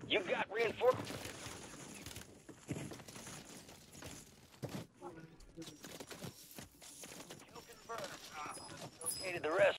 You got reinforcements. Kill confirmed. Located the rest.